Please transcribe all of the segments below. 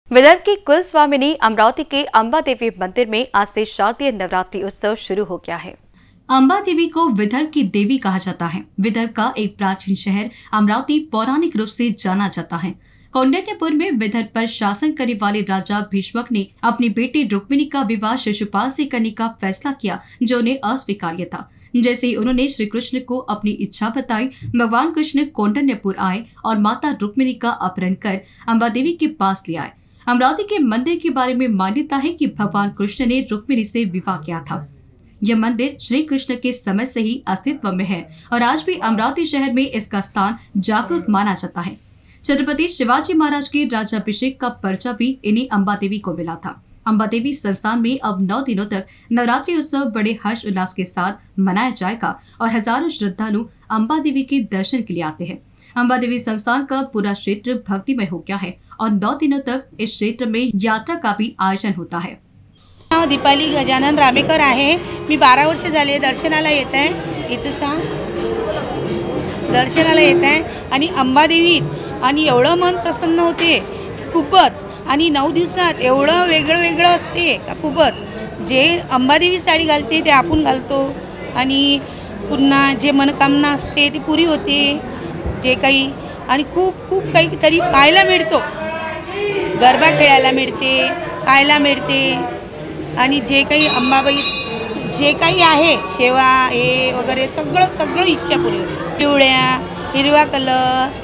विदर्भ की कुल स्वामिनी अमरावती के अंबा देवी मंदिर में आज से शारदीय नवरात्रि उत्सव शुरू हो गया है। अंबा देवी को विदर्भ की देवी कहा जाता है। विदर्भ का एक प्राचीन शहर अमरावती पौराणिक रूप से जाना जाता है। कौंडिन्यपुर में विदर्भ पर शासन करने वाले राजा भीष्मक ने अपनी बेटी रुक्मिणी का विवाह शिशुपाल से करने का फैसला किया, जो उन्हें अस्वीकार्य था। जैसे ही उन्होंने श्री कृष्ण को अपनी इच्छा बताई, भगवान कृष्ण कौंडिन्यपुर आए और माता रुक्मिणी का अपहरण कर अंबा देवी के पास ले आए। अमरावती के मंदिर के बारे में मान्यता है कि भगवान कृष्ण ने रुक्मिणी से विवाह किया था। यह मंदिर श्री कृष्ण के समय से ही अस्तित्व में है और आज भी अमरावती शहर में इसका स्थान जागृत माना जाता है। छत्रपति शिवाजी महाराज के राज्याभिषेक का पर्चा भी इन्हीं अंबा देवी को मिला था। अंबा देवी संस्थान में अब 9 दिनों तक नवरात्रि उत्सव बड़े हर्ष उल्लास के साथ मनाया जाएगा और हजारों श्रद्धालु अंबा देवी के दर्शन के लिए आते हैं। अंबा देवी संस्थान का पूरा क्षेत्र भक्तिमय हो गया है और 9 दिनों तक इस क्षेत्र में यात्रा का भी आयोजन होता है। दीपाली गजानन रामेकर आहे। मी 12 वर्ष झाले दर्शनाला येत आहे। इथं सांग दर्शनाला येत आहे आणि अंबादेवीत आणि एवढं मन प्रसन्न होते खूपच। आणि 9 दिवसात एवढं वेगळं असते का खूपच। जे अंबादेवी साडी घालते ते आपण घालतो आणि पुन्हा जे मनोकामना असते ती पुरी होते। जे काही आणि खूप काहीतरी पाहायला मिळतो। गरबा खेळायला मिळते, पाहायला मिळते आणि जे काही अंबाबाई जे काही आहे सेवा हे वगैरे सगळं इच्छा पुरी होते। पिवळ्या हिरवा कलर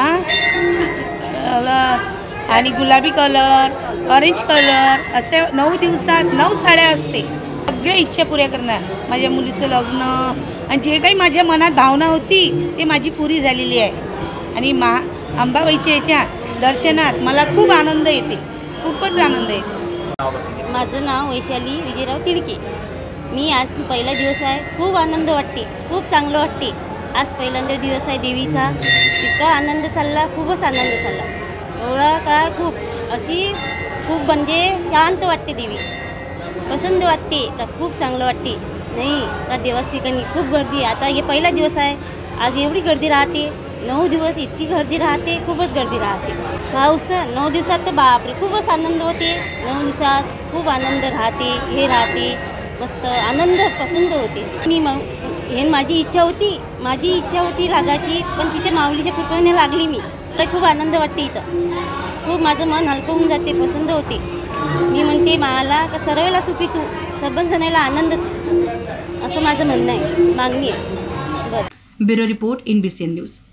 आणि गुलाबी कलर, ऑरेंज कलर असे 9 दिवसात 9 साड्या असते। सगळ्या इच्छा पुऱ्या करणार। माझ्या मुलीचं लग्न आणि जे काही माझ्या मनात भावना होती ते माझी पुरी झालेली आहे। आणि अंबाबाईच्या याच्या दर्शनात मला खूप आनंद येते, खूपच आनंद येते। माझं नाव वैशाली विजयराव तिडके। मी आज पहिला दिवस आहे। खूप आनंद वाटते, खूप चांगलं वाटते। आज पहिल्यांदा दिवस आहे देवीचा। इतका आनंद चालला, खूपच आनंद चालला। एवढा का खूप म्हणजे शांत वाटते देवी, पसंत वाटते का खूप चांगलं वाटते। नाही का देवास ठिकाणी खूप गर्दी। आता हे पहिला दिवस आहे, आज एवढी गर्दी राहते। 9 दिवस इतकी गर्दी राहते, खूपच गर्दी राहते। पाऊस 9 दिवसात तर बापरे खूपच आनंद होते। 9 दिवसात खूप आनंद राहते, हे राहते मस्त आनंद पसंत होते। हे माझी इच्छा होती लागायची, पण तिच्या माऊलीच्या कृपेने लागली मी। तर खूप आनंद वाटते इथं। खूप माझं मन हलकं होऊन जाते, पसंत होते। मी म्हणते मला का सर्वाला सुखी तू, सबन जणाला आनंद तू, असं माझं म्हणणं आहे, मागणी आहे बस। Bureau report NBCN news.